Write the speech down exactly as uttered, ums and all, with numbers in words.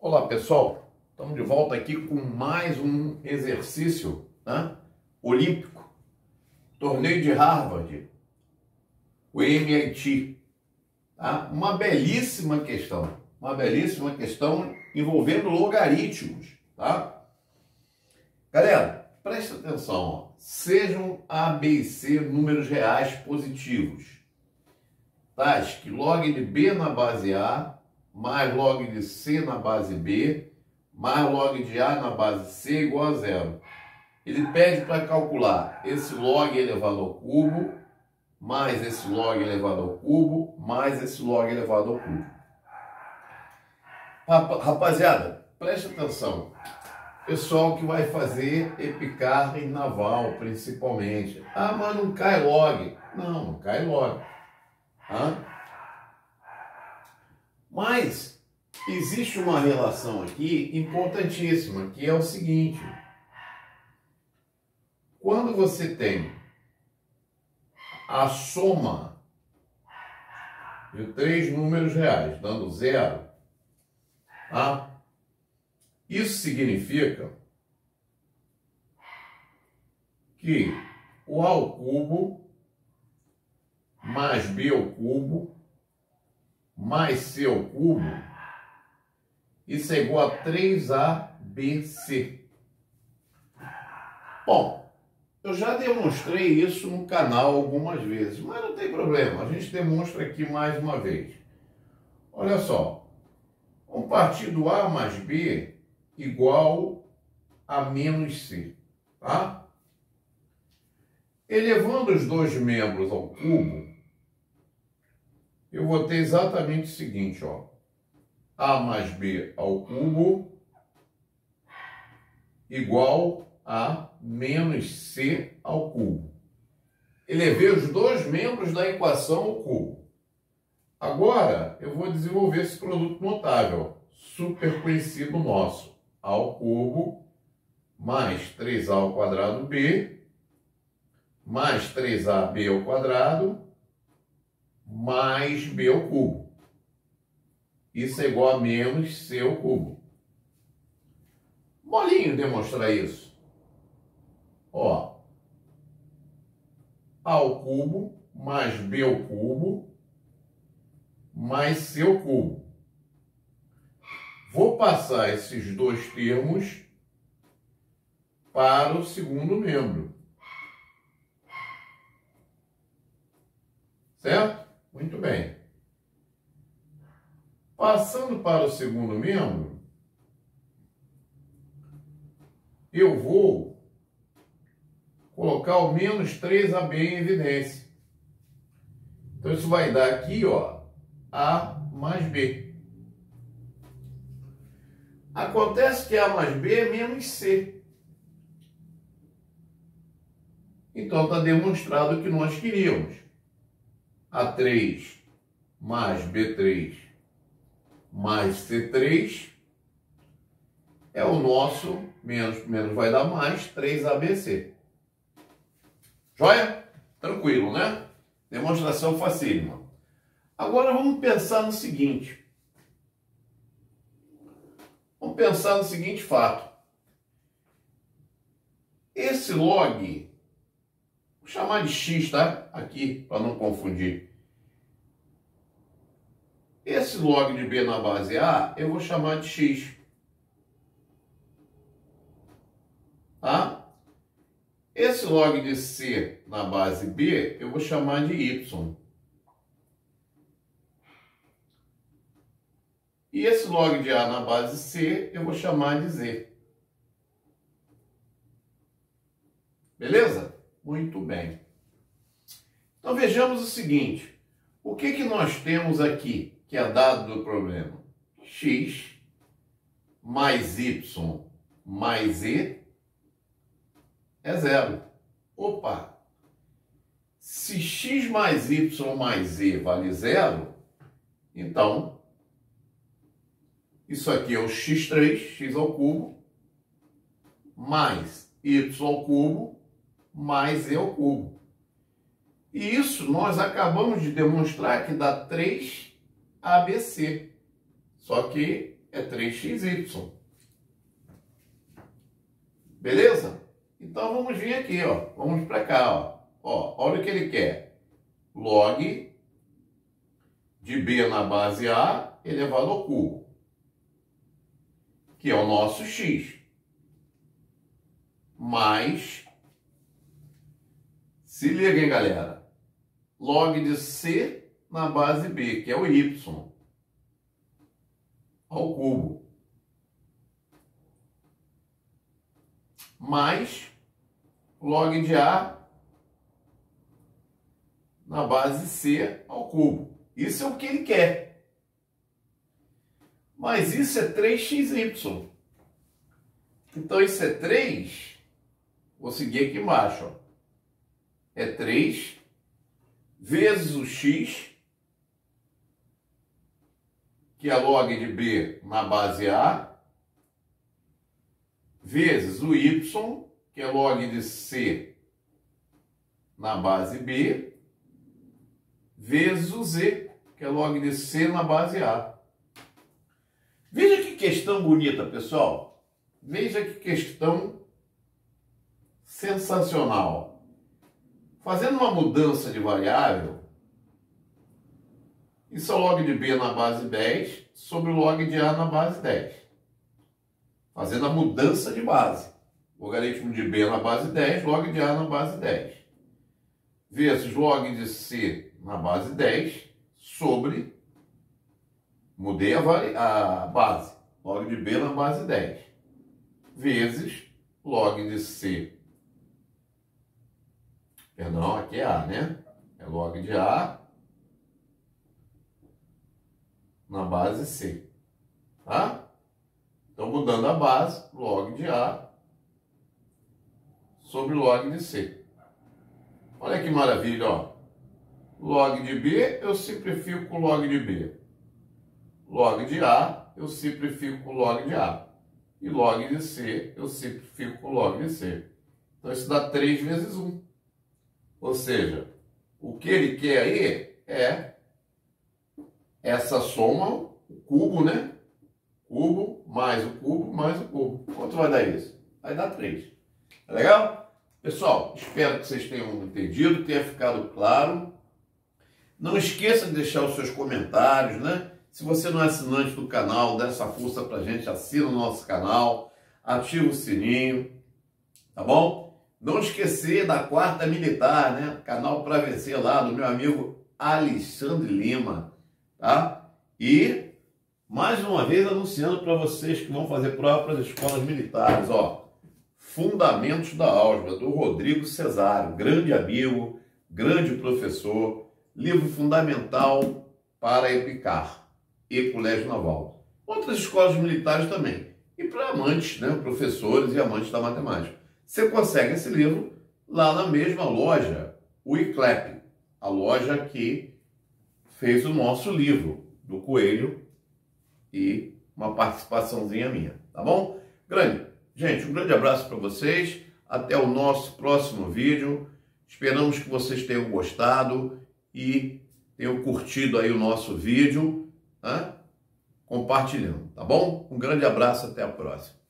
Olá pessoal, estamos de volta aqui com mais um exercício, né, olímpico, torneio de Harvard, o M I T, tá? Uma belíssima questão, uma belíssima questão envolvendo logaritmos, tá? Galera, presta atenção, ó. Sejam A, B e C números reais positivos, tais que log de B na base A mais log de C na base B, mais log de A na base C igual a zero. Ele pede para calcular esse log elevado ao cubo, mais esse log elevado ao cubo, mais esse log elevado ao cubo. Rapaziada, preste atenção. Pessoal que vai fazer epicarne naval, principalmente. Ah, mas não cai log. Não, não cai log. Hã? Mas existe uma relação aqui importantíssima, que é o seguinte: quando você tem a soma de três números reais dando zero, tá? Isso significa que o A ao cubo mais B ao cubo mais C ao cubo, isso é igual a três A B C. Bom, eu já demonstrei isso no canal algumas vezes, mas não tem problema, a gente demonstra aqui mais uma vez. Olha só, vamos partir do A mais B igual a menos C, tá? Elevando os dois membros ao cubo, eu vou ter exatamente o seguinte, ó. A mais B ao cubo igual a menos C ao cubo. Elevei os dois membros da equação ao cubo. Agora, eu vou desenvolver esse produto notável, super conhecido nosso. A ao cubo mais três A ao quadrado B mais três A B ao quadrado mais B ao cubo. Isso é igual a menos C ao cubo. Molinho demonstrar isso. Ó, A ao cubo mais B ao cubo mais C ao cubo. Vou passar esses dois termos para o segundo membro. Certo? Muito bem. Passando para o segundo membro, eu vou colocar o menos três A B em evidência. Então, isso vai dar aqui, ó, A mais B. Acontece que A mais B é menos C. Então, está demonstrado o que nós queríamos. A três mais B três mais C três é o nosso, menos, menos vai dar mais, três A B C. Joia? Tranquilo, né? Demonstração facílima. Agora vamos pensar no seguinte. Vamos pensar no seguinte fato. Esse log, vou chamar de x, tá? Aqui, para não confundir. Esse log de B na base A, eu vou chamar de x. Tá? Esse log de C na base B, eu vou chamar de y. E esse log de A na base C, eu vou chamar de z. Beleza? Muito bem. Então vejamos o seguinte. O que que nós temos aqui, que é dado do problema? X mais y mais z é zero. Opa! Se x mais y mais z vale zero, então isso aqui é o x três, x ao cubo, mais y ao cubo, mais z ao cubo. E isso nós acabamos de demonstrar que dá três A B C. Só que é três x y. Beleza? Então vamos vir aqui, ó. Vamos para cá, ó. Ó, olha o que ele quer. Log de b na base a elevado ao cubo, que é o nosso x, mais, se liga, hein, galera, log de c na base b, que é o y, ao cubo, mais log de a na base c ao cubo. Isso é o que ele quer. Mas isso é três x y. Então isso é três. Vou seguir aqui embaixo, ó. É três vezes o x, que é log de b na base a, vezes o y, que é log de c na base b, vezes o z, que é log de c na base a. Veja que questão bonita, pessoal. Veja que questão sensacional. Fazendo uma mudança de variável, isso é log de b na base dez sobre o log de a na base dez. Fazendo a mudança de base. Logaritmo de b na base dez, log de a na base dez. Vezes log de c na base dez sobre, mudei a, a base, log de b na base dez, vezes log de c, perdão, aqui é a, né? É log de a na base c, tá? Então, mudando a base, log de a sobre log de c. Olha que maravilha, ó. Log de b, eu simplifico com log de b. Log de a, eu simplifico com log de a. E log de c, eu simplifico com log de c. Então, isso dá três vezes um. Ou seja, o que ele quer aí é essa soma, o cubo, né? Cubo mais o cubo mais o cubo. Quanto vai dar isso? Vai dar três. Tá legal? Pessoal, espero que vocês tenham entendido, tenha ficado claro. Não esqueça de deixar os seus comentários, né? Se você não é assinante do canal, dá essa força pra gente, assina o nosso canal, ativa o sininho, tá bom? Não esquecer da Quarta Militar, né? Canal para vencer lá, do meu amigo Alexandre Lima, tá? E, mais uma vez, anunciando para vocês que vão fazer prova para as escolas militares, ó. Fundamentos da Álgebra, do Rodrigo Cesário, grande amigo, grande professor, livro fundamental para EPICAR e Colégio Naval. Outras escolas militares também. E para amantes, né, professores e amantes da matemática. Você consegue esse livro lá na mesma loja, o ICLEP, a loja que fez o nosso livro, do Coelho, e uma participaçãozinha minha, tá bom? Grande. Gente, um grande abraço para vocês, até o nosso próximo vídeo, esperamos que vocês tenham gostado e tenham curtido aí o nosso vídeo, né? Compartilhando, tá bom? Um grande abraço, até a próxima.